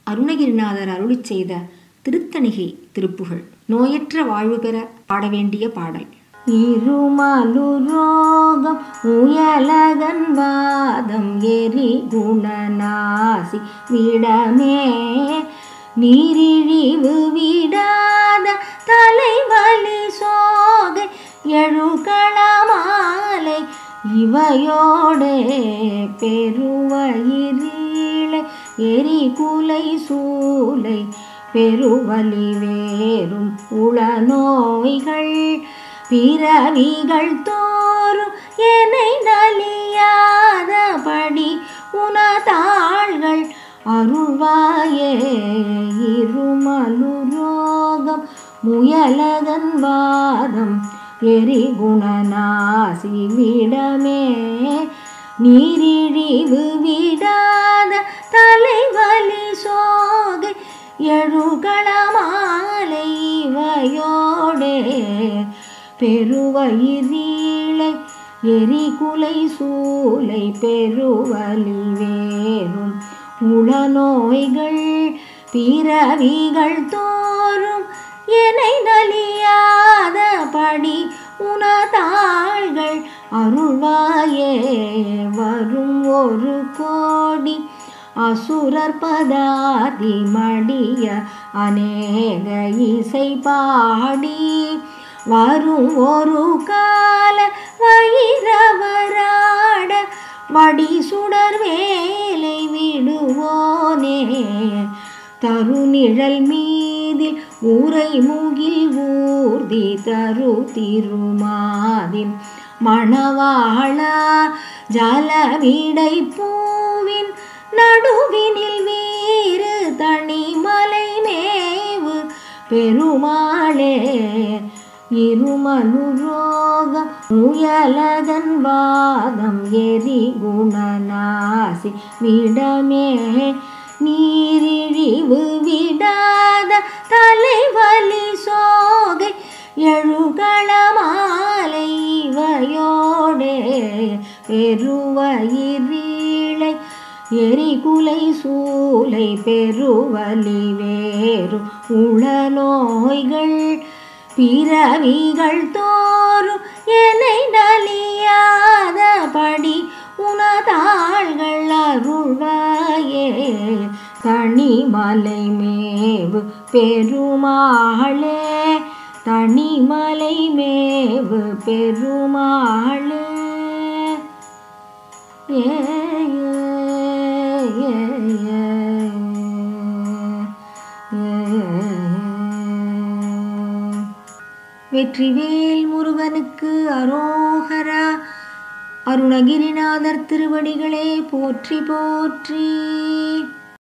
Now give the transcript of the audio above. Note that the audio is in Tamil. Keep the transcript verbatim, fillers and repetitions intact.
அருணகிரிநாதர் அருளிச் செய்த திருத்தணிகை திருப்புகழ். நோயற்ற வாழ்வு பெற பாட வேண்டிய பாடல். இருமலுரோகம் முயலகன் வாதம் எரி குணநாசி விடமே நீரிழிவு விடாத தலைவலி சோகை எழுகளமாலை இவையோடே பெருவயிரீளை எரி குலை சூலை பெருவலி வேறும் உளநோய்கள் பிறவிகள் தோறும் என்னை நலியாதபடி உனதாள்கள் அருள்வாயே. இருமலுரோகம் முயலகன் வாதம் எரி குணநாசி விடமே நீரிழிவு விடாத தலைவலி சோகை எழுகளமாலை இவையோடே பெருவயிரீளை எரி குலை சூலை பெருவலி வேறும் உளநோய்கள் பிறவிகள் தோறும் என்னை நலியாதபடி உனதாள்கள் அருள்வாயே. வரும் ஒரு கோடி அசுரர் பதாதி மடிய அநேக இசை பாடி வரும் ஒரு கால வயிரவராட வடி சுடர் வேலை விடுவோனே தருநிழல் மீதில் உரை முகில் ஊர்தி தரு திருமாதின் மணவாளா ஜலவிடை பூவின் நடுவினில் வீறு தனிமலை மேவு பெருமாளே. இருமலுரோகம் முயலகன் வாதம் எரி குணநாசி விடமே நீரிழிவு விடாத தலைவலி சோகை எழுகளமாலை இவையோடே பெருவயிரீளை எரி குலை சூலை பெருவலி வேறு உளநோய்கள் பிறவிகள் தோறும் என்னை நலியாதபடி உனதாள்கள் அருள்வாயே. தனிமலை மேவு பெருமாளே தனிமலை மேவு பெருமாளே. ஏ வெற்றிவேல் முருகனுக்கு அரோகரா. அருணகிரிநாதர் திருவடிகளே போற்றி போற்றி.